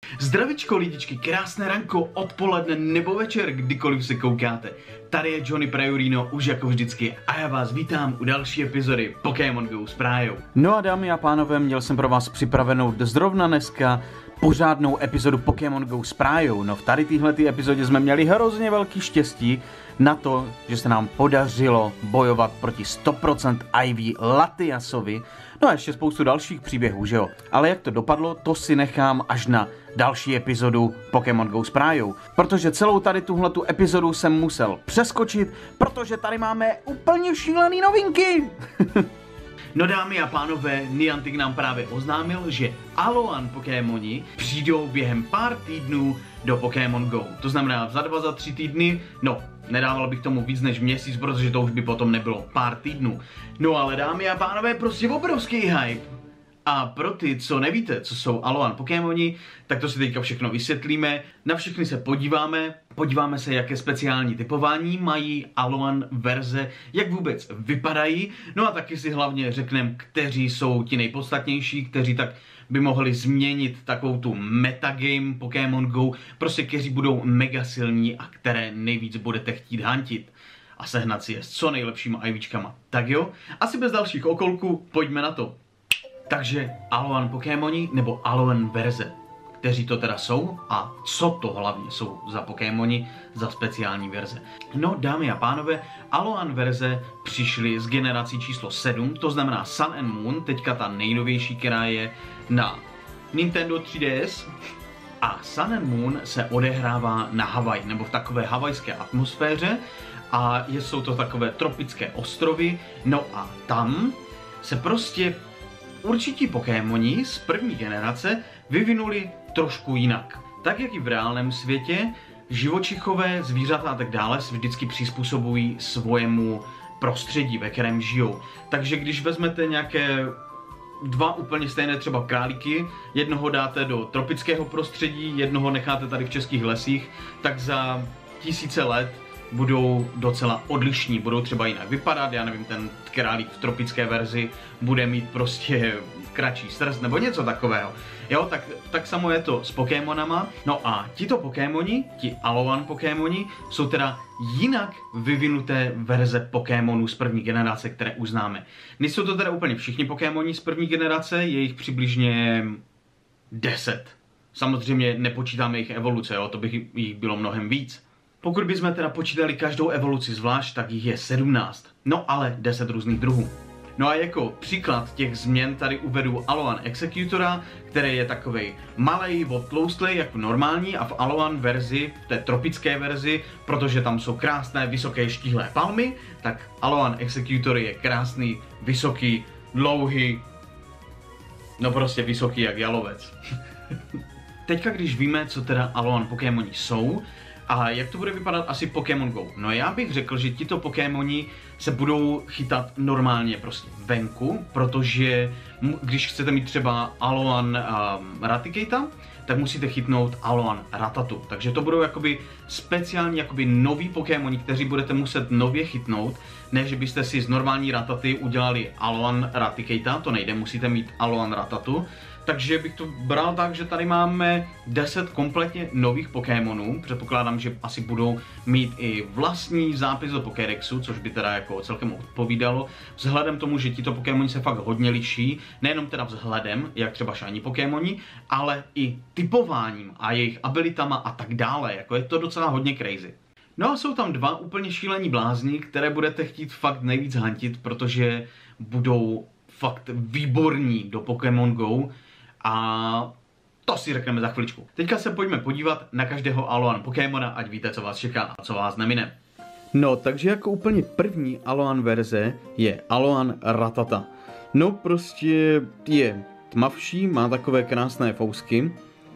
Zdravičko lidičky, krásné ranko, odpoledne nebo večer, kdykoliv se koukáte. Tady je Johnny Prajurino, už jako vždycky, a já vás vítám u další epizody Pokémon Go s Prájou. No a dámy a pánové, měl jsem pro vás připravenou zrovna dneska pořádnou epizodu Pokémon Go s Prájou. No v tady téhletý epizodě jsme měli hrozně velký štěstí na to, že se nám podařilo bojovat proti 100% Ivy Latiasovi. No a ještě spoustu dalších příběhů, že jo? Ale jak to dopadlo, to si nechám až na další epizodu Pokémon Go s Prájou. Protože celou tady tuhletu epizodu jsem musel přeskočit, protože tady máme úplně šílený novinky. No dámy a pánové, Niantic nám právě oznámil, že Alolan Pokémoni přijdou během pár týdnů do Pokémon Go. To znamená za 3 týdny, no, nedával bych tomu víc než měsíc, protože to už by potom nebylo pár týdnů. No ale dámy a pánové, prostě obrovský hype. A pro ty, co nevíte, co jsou Alolan Pokémoni, tak to si teďka všechno vysvětlíme. Na všechny se podíváme se, jaké speciální typování mají Alolan verze, jak vůbec vypadají. No a taky si hlavně řekneme, kteří jsou ti nejpodstatnější, kteří tak by mohli změnit takovou tu metagame Pokémon Go, prostě kteří budou mega silní a které nejvíc budete chtít huntit a sehnat si je s co nejlepšíma IVčkama. Tak jo, asi bez dalších okolků, pojďme na to. Takže Alolan Pokémoni nebo Alolan verze, kteří to teda jsou a co to hlavně jsou za Pokémoni, za speciální verze. No dámy a pánové, Alolan verze přišly z generací číslo 7, to znamená Sun and Moon, teďka ta nejnovější, která je na Nintendo 3DS. A Sun and Moon se odehrává na Havaji, nebo v takové havajské atmosféře a jsou to takové tropické ostrovy, no a tam se prostě určití Pokémoni z první generace vyvinuli trošku jinak. Tak jak i v reálném světě, živočichové, zvířata a tak dále se vždycky přizpůsobují svojemu prostředí, ve kterém žijou. Takže když vezmete nějaké dva úplně stejné třeba králíky, jednoho dáte do tropického prostředí, jednoho necháte tady v českých lesích, tak za tisíce let budou docela odlišní, budou třeba jinak vypadat, já nevím, ten králík v tropické verzi bude mít prostě kratší srst nebo něco takového. Jo, tak samo je to s Pokémonama. No a tito Pokémoni, ti Alolan Pokémoni, jsou teda jinak vyvinuté verze Pokémonů z první generace, které už známe. Nejsou to teda úplně všichni Pokémoni z první generace, je jich přibližně 10. Samozřejmě nepočítáme jejich evoluce, jo, to by jich bylo mnohem víc. Pokud bychom teda počítali každou evoluci zvlášť, tak jich je 17. No ale 10 různých druhů. No a jako příklad těch změn tady uvedu Alolan Executora, který je takovej malej, odtloustlej jako normální, a v Alolan verzi, v té tropické verzi, protože tam jsou krásné, vysoké, štíhlé palmy, tak Alolan Executor je krásný, vysoký, dlouhý, no prostě vysoký jak jalovec. Teďka když víme, co teda Alolan Pokémoni jsou, a jak to bude vypadat asi Pokémon Go? No já bych řekl, že tito Pokémoni se budou chytat normálně prostě venku, protože když chcete mít třeba Alolan Raticata, tak musíte chytnout Alolan Ratatu. Takže to budou jakoby speciální jakoby noví Pokémoni, kteří budete muset nově chytnout. Ne, že byste si z normální Rataty udělali Alolan Raticata, to nejde, musíte mít Alolan Ratatu. Takže bych to bral tak, že tady máme 10 kompletně nových Pokémonů. Předpokládám, že asi budou mít i vlastní zápis do Pokédexu, což by teda jako celkem odpovídalo. Vzhledem tomu, že tito Pokémoni se fakt hodně liší, nejenom teda vzhledem, jak třeba shiny Pokémoni, ale i typováním a jejich abilitama a tak dále. Jako je to docela hodně crazy. No a jsou tam dva úplně šílení blázni, které budete chtít fakt nejvíc huntit, protože budou fakt výborní do Pokémon Go. A to si řekneme za chviličku. Teďka se pojďme podívat na každého Alolan Pokémona, ať víte, co vás čeká a co vás nemine. No, takže jako úplně první Alolan verze je Alolan Ratata. No prostě je tmavší, má takové krásné fousky.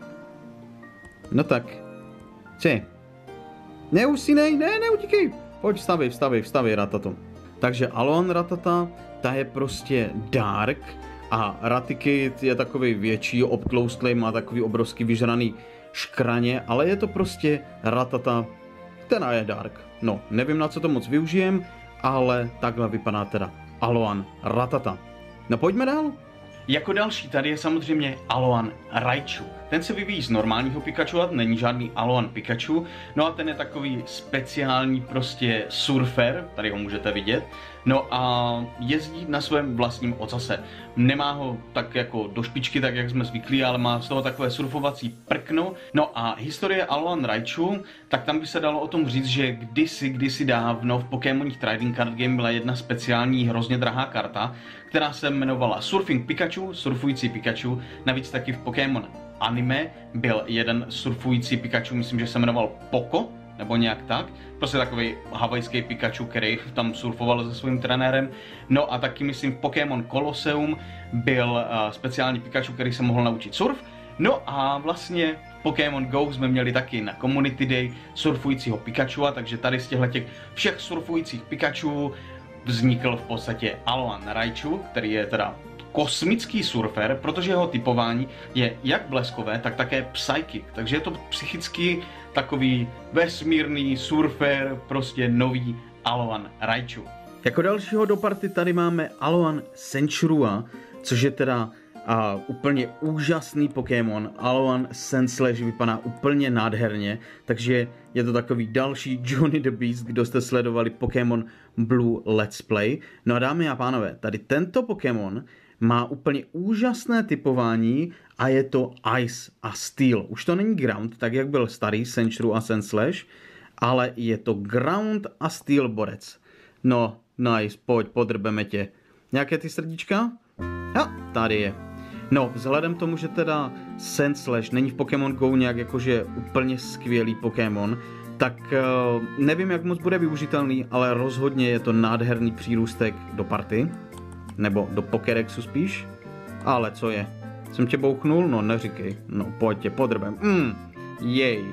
No tak, co? Neusínej, neutíkej. Pojď, vstavej Ratato. Takže Alolan Ratata, ta je prostě dark. A Raticate je takový větší, obtloustlý, má takový obrovský vyžraný škraně, ale je to prostě Ratata, která je dark. No, nevím, na co to moc využijem, ale takhle vypadá teda Alolan Ratata. No pojďme dál. Jako další tady je samozřejmě Alolan Raichu. Ten se vyvíjí z normálního Pikachu, a není žádný Alolan Pikachu, no a ten je takový speciální prostě surfer, tady ho můžete vidět, no a jezdí na svém vlastním ocase. Nemá ho tak jako do špičky, tak jak jsme zvyklí, ale má z toho takové surfovací prkno. No a historie Alolan Raichu, tak tam by se dalo o tom říct, že kdysi dávno v Pokémoních Trading Card Game byla jedna speciální hrozně drahá karta, která se jmenovala Surfing Pikachu, surfující Pikachu, navíc taky v Pokémon anime byl jeden surfující Pikachu, myslím, že se jmenoval Poco, nebo nějak tak. Prostě takový havajský Pikachu, který tam surfoval se svým trenérem. No a taky myslím v Pokémon Colosseum byl speciální Pikachu, který se mohl naučit surf. No a vlastně v Pokémon Go jsme měli taky na Community Day surfujícího Pikachu, takže tady z těch všech surfujících Pikachu vznikl v podstatě Alolan Raichu, který je teda kosmický surfer, protože jeho typování je jak bleskové, tak také psychic. Takže je to psychicky takový vesmírný surfer, prostě nový Alolan Raichu. Jako dalšího do party tady máme Alolan Sandshrew, což je teda úplně úžasný Pokémon. Alolan Sandslash vypadá úplně nádherně, takže je to takový další Johnny the Beast, kdo jste sledovali Pokémon Blue Let's Play. No a dámy a pánové, tady tento Pokémon má úplně úžasné typování a je to Ice a Steel. Už to není Ground, tak jak byl starý Sandshrew a Sandslash, ale je to Ground a Steel borec. No, nice, pojď, podrbeme tě. Nějaké ty srdíčka? Tady je. No, vzhledem tomu, že teda Sandslash není v Pokémon Go nějak jakože úplně skvělý Pokémon, tak nevím, jak moc bude využitelný, ale rozhodně je to nádherný přírůstek do party. Nebo do Pokédexu spíš. Ale co je? Jsem tě bouchnul? No, neříkej. No, pojď tě, podrbem. Jej.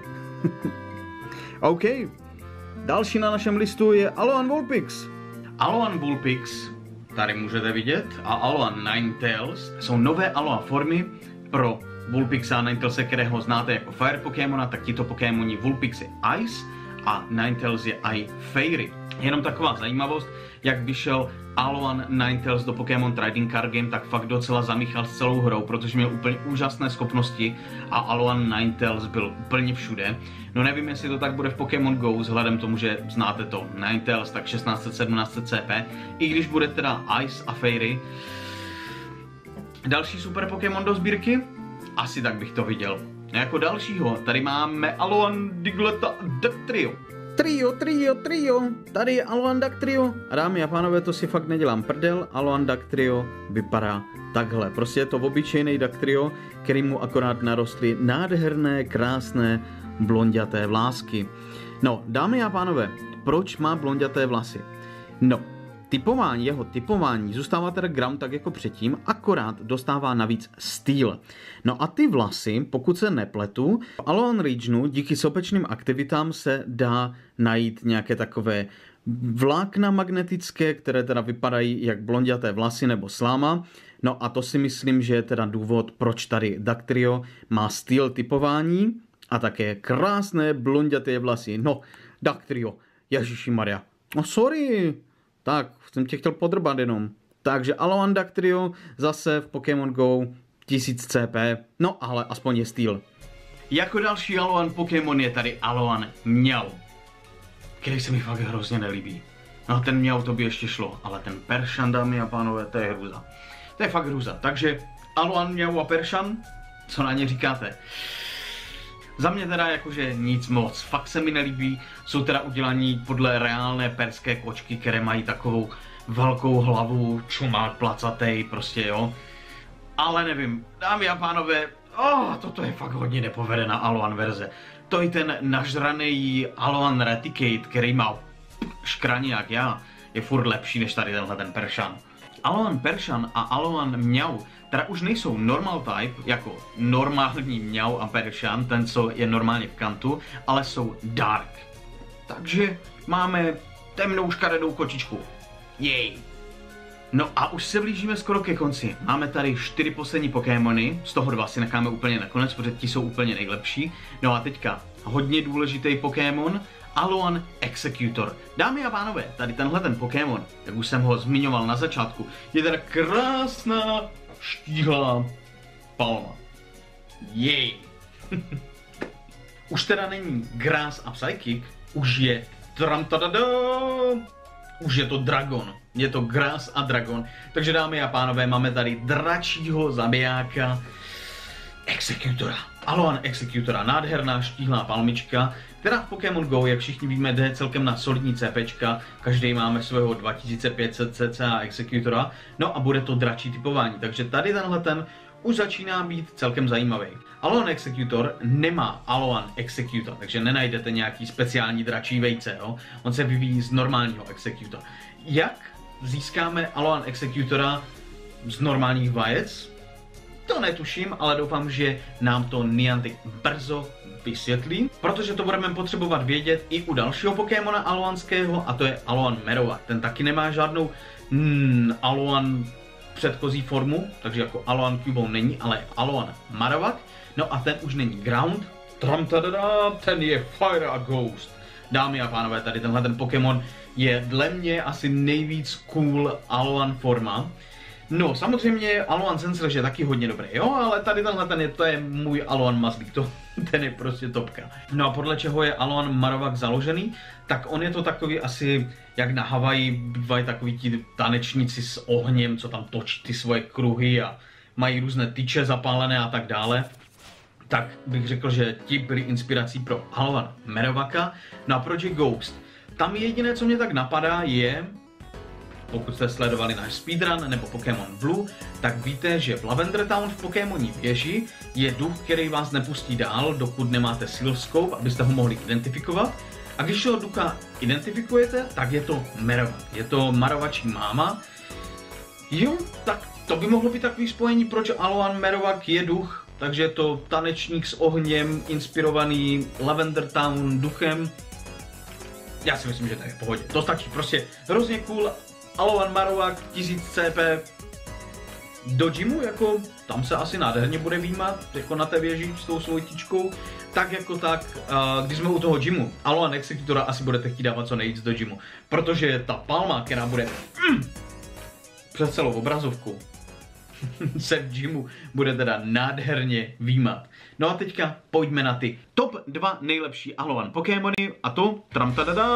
OK. Další na našem listu je Alolan Vulpix. Alolan Vulpix, tady můžete vidět, a Alolan Ninetales jsou nové Alola formy pro Vulpixa a Ninetales, kterého znáte jako Fire Pokémona, tak tito Pokémoni Vulpix je Ice a Ninetales je i Fairy. Jenom taková zajímavost, jak vyšel Alolan Ninetales do Pokémon Trading Card Game, tak fakt docela zamíchal s celou hrou, protože měl úplně úžasné schopnosti a Alolan Ninetales byl úplně všude. No nevím, jestli to tak bude v Pokémon Go, vzhledem tomu, že znáte to Ninetales, tak 1617 CP, i když bude teda Ice a Fairy. Další super Pokémon do sbírky? Asi tak bych to viděl. A jako dalšího tady máme Alolan Digletta Dugtrio. Trio. Tady je Alolan Dugtrio. A dámy a pánové, to si fakt nedělám prdel. Alolan Dugtrio vypadá takhle. Prostě je to obyčejný Dugtrio, který mu akorát narostly nádherné, krásné, blonďaté vlásky. No, dámy a pánové, proč má blonďaté vlasy? No, jeho typování zůstává teda Ground tak jako předtím, akorát dostává navíc Steel. No a ty vlasy, pokud se nepletu, v Alolan Regionu díky sopečným aktivitám se dá najít nějaké takové vlákna magnetické, které teda vypadají jak blonďaté vlasy nebo sláma. No a to si myslím, že je teda důvod, proč tady Dugtrio má Steel typování a také krásné blonďaté vlasy. No, Dugtrio, ježišimaria. No sorry. Tak, jsem tě chtěl podrbat jenom. Takže Alolan Dugtrio zase v Pokémon Go 1000 CP, no ale aspoň je Steel. Jako další Alolan Pokémon je tady Alolan Meow, který se mi fakt hrozně nelíbí. No ten Meow to by ještě šlo, ale ten Persian, dámy a pánové, to je hrůza. To je fakt hrůza, takže Alolan Meow a Persian, co na ně říkáte? Za mě teda jakože nic moc, fakt se mi nelíbí, jsou teda udělaní podle reálné perské kočky, které mají takovou velkou hlavu, čumák placatej, prostě jo. Ale nevím, dámy a pánové, toto je fakt hodně nepovedená Alolan verze. To i ten nažraný Alolan Raticate, který má škraně jak já, je furt lepší než tady tenhle ten Persian. Alolan Persian a Alolan Meow teda už nejsou normal type, jako normální Meow a Persian, ten co je normálně v kantu, ale jsou dark. Takže máme temnou škaredou kočičku. Jej. No a už se blížíme skoro ke konci. Máme tady 4 poslední Pokémony, z toho 2 si necháme úplně nakonec, protože ti jsou úplně nejlepší. No a teďka hodně důležitý Pokémon, Alolan Executor. Dámy a pánové, tady tenhle ten Pokémon, jak už jsem ho zmiňoval na začátku, je teda krásná štíhlá palma. Jej. Už teda není Grass a Psychic, už je tramtadada, už je to Dragon. Je to Grass a Dragon. Takže dámy a pánové, máme tady dračího zabijáka Executora. Alolan Executora, nádherná štíhlá palmička, která v Pokémon Go, jak všichni víme, jde celkem na solidní CPčka. Každý máme svého 2500 cca Executora, no a bude to dračí typování, takže tady tenhle ten už začíná být celkem zajímavý. Alolan Executor nemá Alolan Executor, takže nenajdete nějaký speciální dračí vejce, jo? On se vyvíjí z normálního Executora. Jak získáme Alolan Executora z normálních vajec? To netuším, ale doufám, že nám to Niantic brzo vysvětlí, protože to budeme potřebovat vědět i u dalšího Pokémona alolanského, a to je Alolan Marowak. Ten taky nemá žádnou Alolan předchozí formu, takže jako Alolan Cubone není, ale Alolan Marowak. No a ten už není Ground, ten je Fire a Ghost. Dámy a pánové, tady tenhle ten Pokémon je dle mě asi nejvíc cool Alolan forma. No, samozřejmě Alolan Sensor je taky hodně dobrý, jo, ale tady tenhle to je můj Alolan Mazlík, ten je prostě topka. No a podle čeho je Alolan Marowak založený, tak on je to takový asi, jak na Havaji bývají takový ti tanečníci s ohněm, co tam točí ty svoje kruhy a mají různé tyče zapálené a tak dále. Tak bych řekl, že ti byli inspirací pro Alolan Marowaka. No a proč je Ghost? Tam jediné, co mě tak napadá, je, pokud jste sledovali náš speedrun nebo Pokémon Blue, tak víte, že v Lavender Town v Pokémoní věži je duch, který vás nepustí dál, dokud nemáte Silphscope, abyste ho mohli identifikovat. A když toho ducha identifikujete, tak je to Marowak. Je to Marovačí máma. Jo, tak to by mohlo být takový spojení, proč Alolan Marowak je duch. Takže je to tanečník s ohněm, inspirovaný Lavender Town duchem. Já si myslím, že to je v pohodě. To stačí, prostě hrozně cool. Alolan Marowak 1000 CP do gymu, jako tam se asi nádherně bude výjímat, jako na té věži s tou svou tyčkou. Tak jako tak, když jsme u toho gymu, Alolan Executora asi budete chtít dávat co nejvíc do gymu, protože ta palma, která bude přes celou obrazovku, se v gymu bude teda nádherně výjímat. No a teďka pojďme na ty top 2 nejlepší Alolan Pokémony, a to tramtadada.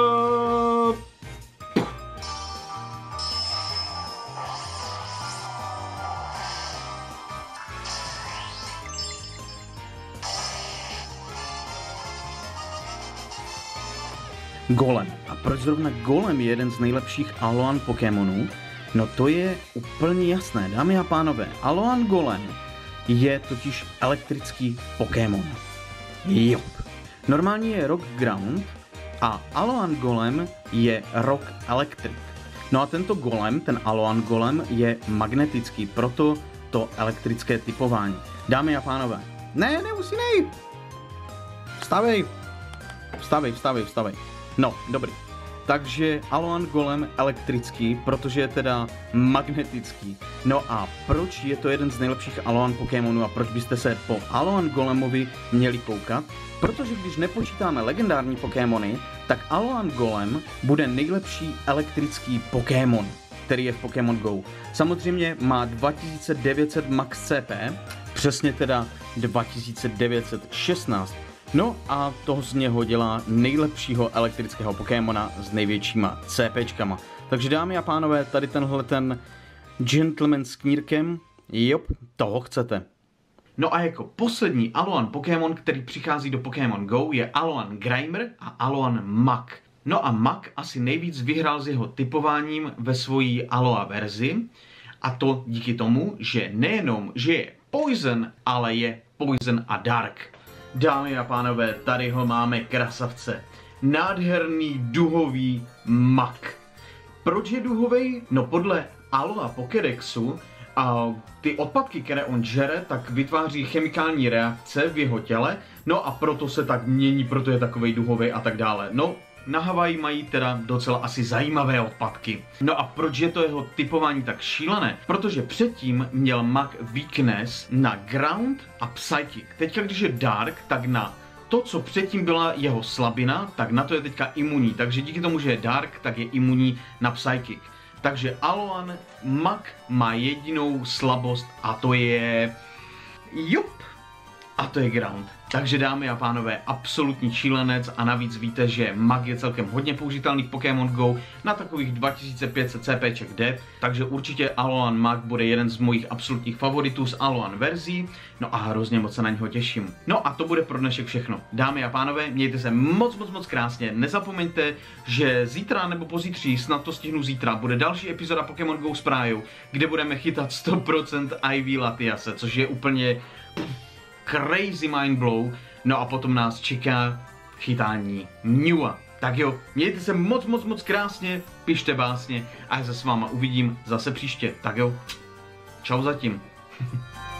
Golem. A proč zrovna Golem je jeden z nejlepších Alolan Pokémonů? No to je úplně jasné, dámy a pánové. Alolan Golem je totiž elektrický Pokémon. Jo. Normálně je Rock Ground a Alolan Golem je Rock Electric. No a tento Golem, ten Alolan Golem, je magnetický, proto to elektrické typování. Dámy a pánové, nemusí nejít. Vstavej. No, dobrý. Takže Alolan Golem elektrický, protože je teda magnetický. No a proč je to jeden z nejlepších Alolan Pokémonů a proč byste se po Alolan Golemovi měli koukat? Protože když nepočítáme legendární Pokémony, tak Alolan Golem bude nejlepší elektrický Pokémon, který je v Pokémon Go. Samozřejmě má 2900 max CP, přesně teda 2916. No a to z něho dělá nejlepšího elektrického Pokémona s největšíma CPčkama. Takže dámy a pánové, tady tenhle ten gentleman s knírkem, jop, toho chcete. No a jako poslední Alolan Pokémon, který přichází do Pokémon Go, je Alolan Grimer a Alolan Muk. No a Muk asi nejvíc vyhrál s jeho typováním ve svojí Alola verzi, a to díky tomu, že nejenom, že je Poison, ale je Poison a Dark. Dámy a pánové, tady ho máme, krasavce. Nádherný duhový Muk. Proč je duhovej? No podle Alola Pokédexu a ty odpadky, které on žere, tak vytváří chemikální reakce v jeho těle, no a proto se tak mění, proto je takovej duhovej a tak dále. No, na Havaji mají teda docela asi zajímavé odpadky. No a proč je to jeho typování tak šílené? Protože předtím měl Muk weakness na Ground a Psychic. Teďka, když je Dark, tak na to, co předtím byla jeho slabina, tak na to je teďka imunní. Takže díky tomu, že je Dark, tak je imunní na Psychic. Takže Alolan Muk má jedinou slabost a to je... A to je Ground. Takže dámy a pánové, absolutní šílenec a navíc víte, že Muk je celkem hodně použitelný v Pokémon Go, na takových 2500 CPček jde, takže určitě Alolan Muk bude jeden z mojich absolutních favoritů z Alolan verzí, no a hrozně moc se na něho těším. No a to bude pro dnešek všechno. Dámy a pánové, mějte se moc krásně, nezapomeňte, že zítra nebo pozítří, snad to stihnu zítra, bude další epizoda Pokémon Go Sprayou, kde budeme chytat 100% IV Latiase, což je úplně... crazy mind blow, no a potom nás čeká chytání Mewa. Tak jo, mějte se moc krásně, pište básně a já se s váma uvidím zase příště. Tak jo, čau zatím.